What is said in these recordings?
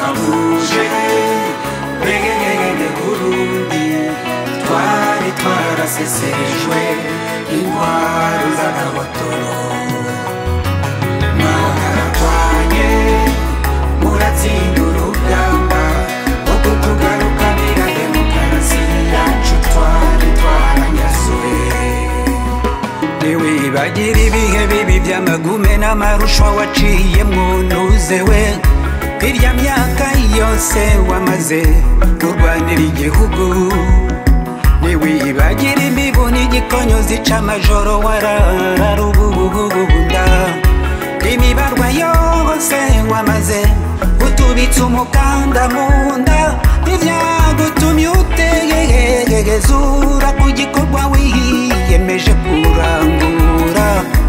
kabuje begegege Burundi twari twarasesejwe intwaro z'agahotoro mwarakwanye muratsinda urugamba rwo kutugarukanira demokarasi yacu twari twaranyasuye ntiwibagira ibihe bibi by'amagume n'amarushwa waciyemwo ntuzewe irya myaka yose wamaze kurwanira igihugu ntiwibagira imibu n'igikonyo zica amajoro warararububunda imibarwa yose wamaze utubitse umukanda mu nda ntibyagutumye utegegezura ku gikorwa wiyemeje kurangura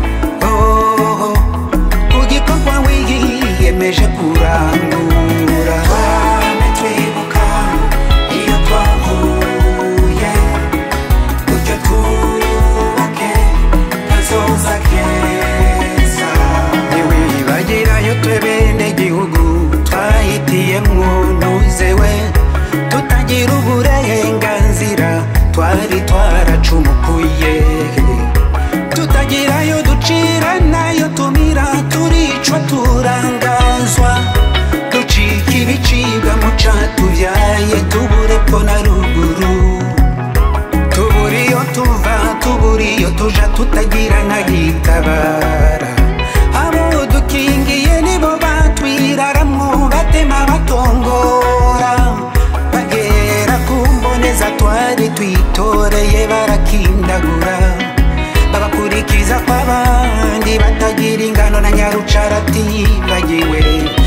ku gikorwa wiyemeje kurangura twame twibuka iyo twahuye gutyo twubake kazoza keza ntiwibagirayo twe bene gihugu twahitiyemwo ntuzewe tutagira uburenganzira twari twaracumukuye tutagirayo ducira nayo tumira turicwa turangazwa ducika ibicibwa mu catuvyaye tuburepfo na ruguru tuburiyo tuva tuburiyo tuja tutagira nayitabara abo dukingiye nibo batwiraramwo batema batongora bagera ku mboneza twari twitoreye barakindagura babakurikiza kw'abandi batagira ingano na nyarucarati bagiwe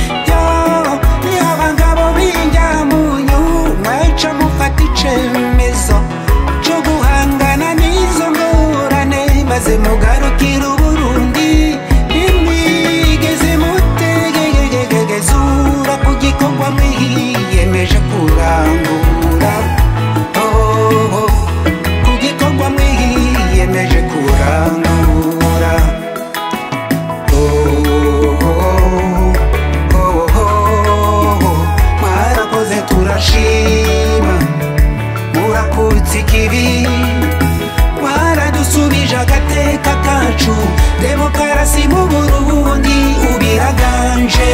abagabo b'injyamunyu mwaca mufata icemezo co guhangana n'izo ngorane maze mugarukira Uburundi ntimwigeze mutegegezura ku gikorwa mwiyemeje kurangura ku gikorwa mwiyemeje kurangura mwarakoze turashima murakutse ikibi mwaradusubije agateka kacu demokarasi mu Burundi ubiraganje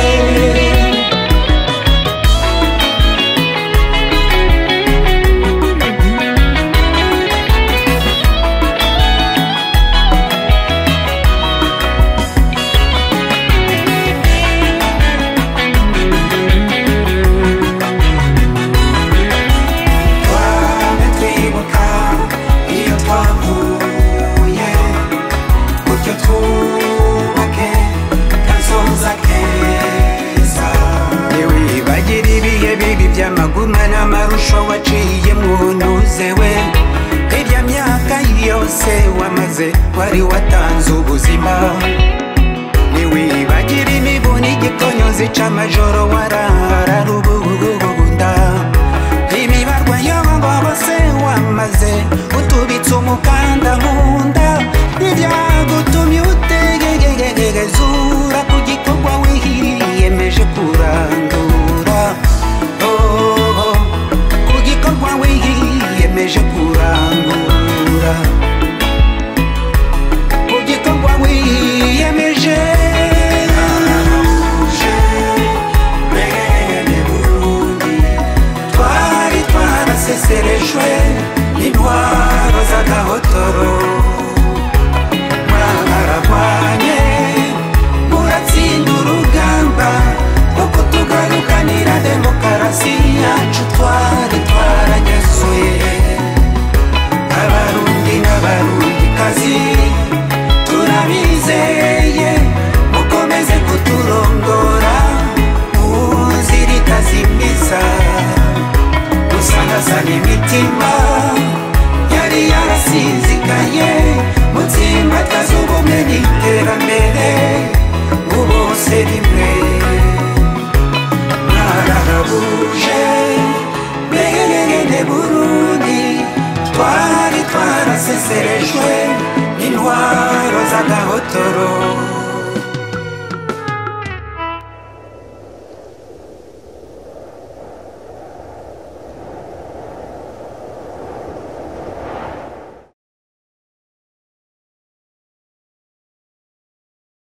by'amaguma n'amarusho waciyemwo ntuzewe irya myaka yose wamaze wari watanze ubuzima ntiwibagira imibu n'igikonyo zica amajoro warararububunda imibarwa y'abo bose wamaze utubitse umukanda mu